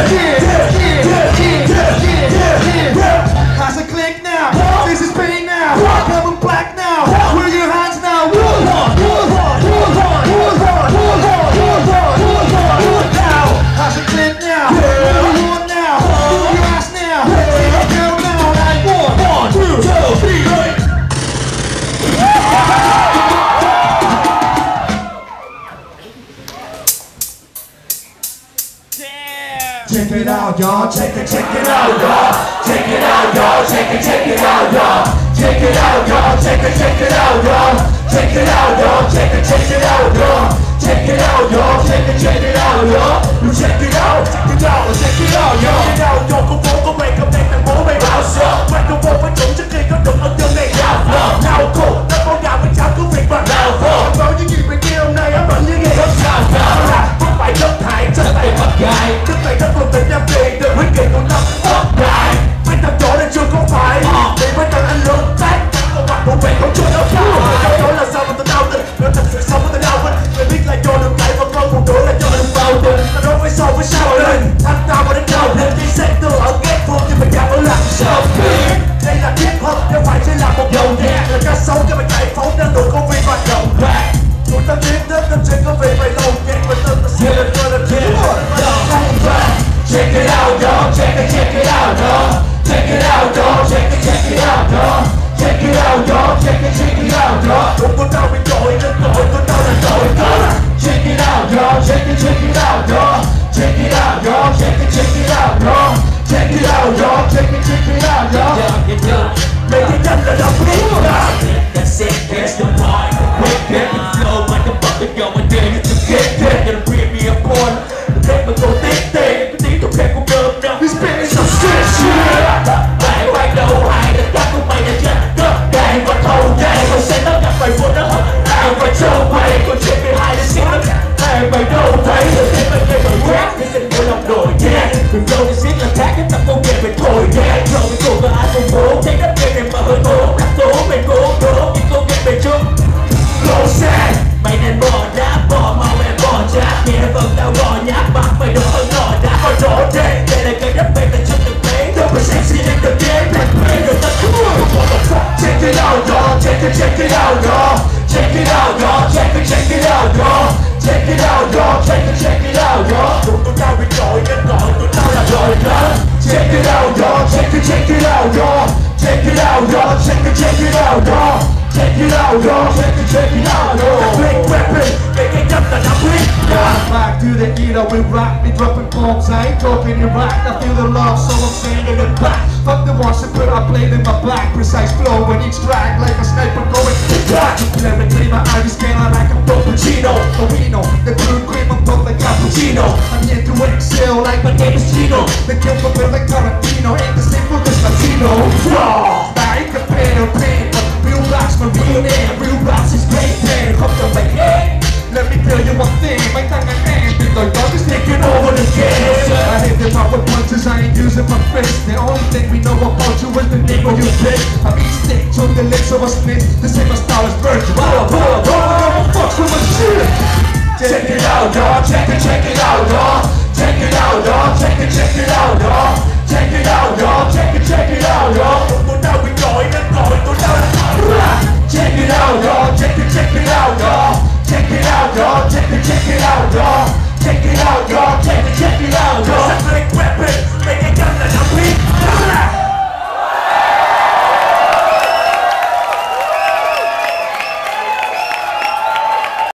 Has a click now. This is pain now. Coming black now. Where your hands now? Now. Has a click now. Where you want now? Move your ass now. Take a girl now. Like 1, 2, 3, right. Check it out, y'all. Check it out, y'all. Check it out, y'all. Check it out, y'all. Check it out, y'all. Check it out, y'all. Check it out, y'all. Check it out, y'all. Check it out, y'all. Check it out, y'all. You check it out, check it out, check it out, y'all. Check it out, y'all. Con phố có mày cầm đèn thành phố mày bao sợ. Microphone phải trúng trước khi có được âm thanh này nào vợ. Nào cổ, ta có nhà với cháu cứ việc mà nào vợ. Có những gì bên kia hôm nay em vẫn như nghe không sao cả. Không phải đất thải, chân tay mất gài. Chân tay đất luôn tình em về từ huyết kỳ của năm ốc đại. Mấy thằng chỗ này chưa có phải. Vì mấy thằng anh lớn tách. Không mặt của mẹ không chưa đâu cao. Đó là sao mà tôi đau tình. Nó thật sự sao mà tôi đau vinh. Mày biết là do đường cãi và con cuộc đuổi là do đường vào tình. Ta đâu phải so với sao lên. Thằng tao mà đến đầu lên đi xe tôi ở ghét phương chứ mày chẳng ở làm sao biết. Đây là hip hop, nếu phải chỉ là một dòng nhạc. Là ca sấu cho mày chạy phóng nên đủ công viên hoạt động rap. Tụi ta biết đến năm chuyện có về mày lâu nhạc và tên ta sẽ lên coi là kid. Check it out, y'all. Check it out, y'all. Check it out, y'all. Check it out, y'all. Check it out, y'all. Check it out, y'all. Không có tao bị tội nên tội của tao là tội đó. Check it out, y'all. Check it out, y'all. Check it out, y'all. Check it out, y'all. Check it out, y'all. Check it out, y'all. Mày thấy nhanh là đọc biết ra. That's it, that's the point. Quick, get the flow, like a bucket, yo, my day is to get dead. Gonna bring me a point. Thế mà còn tiếc tiền, cái tiếng thuộc hệ của cơm nào. This band is some shit. Mày quay đầu hai, tất cả của mày đã chết. Cất đàn và thâu đàn, còn sẽ nó gặp mày vô nó hết. Ai phải cho mày, còn chuyện về hai để xin lắm. Ai mày đâu thấy, được thế mày về mày rap. Cái tình của lòng đổi nhạc. Mình flow đi xiết là thác, cái tập công nghệ mày thổi nhạc. Rồi mình cùng với ai cùng bố, thấy đất game này mà hơi bố. Đặt tố mày cố đố, những công nghệ mày chung. Lô xe, mày nên bỏ đá, bỏ màu mày bỏ chát. Nghe vâng tao gò nhát, bắt mày đổ hơn nọ đá. Còn rõ đây, đây là cái đất mày là chân thực tế. Đâu phải sexy nên được game, mày mày được tất cả. Check it out, y'all. Check it out, y'all. Check it out, y'all. Check it out, y'all. Check it out, y'all. Check it out, y'all. Tụi tao bị tội nên gọi tụi tao là rồi đó. Check it out, y'all. Check it out, y'all. Check it out, y'all. Check it out, y'all. Check it out, y'all. Check it out, y'all. Big weapon, cái nhấp là nắm huyết. Back to the era, we rock, we dropping bombs. I ain't talking Iraq, I feel the love, so I'm standing in back. Fuck the ones that put our blade in my back. Precise flow when each track like a sniper going back. Lyrically, my Irish scalar like a Pacino. Torino, the crude cream, I'm pumped like cappuccino. I'm here to excel like my name is Chino. The kill for me like Tarantino, ain't the same for this Latino. I ain't the pain or pain, but real rocks my real name. Real rocks is great pain, come to my head. Let me tell you one thing, my tongue and hand, big dog is taking over the game. I hit them up with punches, I ain't using my fist. The only thing we know about you is the name of your bitch. I'm eat steak, took the lips of a snitch. The same as style is virgin. Fuck with my shit. Check it out, y'all. Check it out, y'all. Check it out, y'all. Check it out, y'all. Check it out, y'all. Check it out, y'all. Tụi tao bị gọi nên gọi tụi tao là check it out, y'all. Check it out, y'all. Check it out, y'all. Check it out, y'all. Check it out, y'all. Check it out, y'all.